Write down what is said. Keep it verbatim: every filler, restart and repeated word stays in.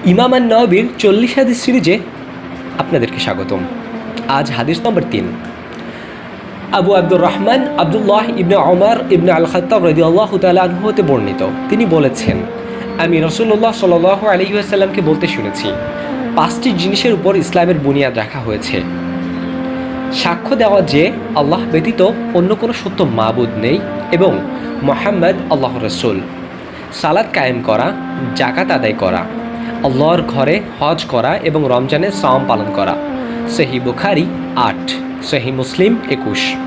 ইমাম আন-নওয়ীর চল্লিশ হাদিস সিরিজে আপনাদেরকে স্বাগতম। আজ হাদিস নম্বর তিন। আবু আব্দুর রহমান আবদুল্লাহ ইবনে ওমর ইবনে আল খাত্তাব রাদিয়াল্লাহু তাআলা আনহু হতে বর্ণিত, তিনি বলেছেন, আমি রাসূলুল্লাহ সাল্লাল্লাহু আলাইহি ওয়াসাল্লামকে বলতে শুনেছি, পাঁচটি জিনিসের উপর ইসলামের বুনিয়াদ রাখা হয়েছে। সাক্ষ্য দেওয়া যে আল্লাহ ব্যতীত অন্য কোনো সত্য মাবুদ নেই এবং মুহাম্মদ আল্লাহর রাসূল, সালাত কায়েম করা, যাকাত আদায় করা, আল্লাহর ঘরে হজ করা এবং রমজানের সাওম পালন করা। সহিহ বুখারী আট, সহিহ মুসলিম একুশ।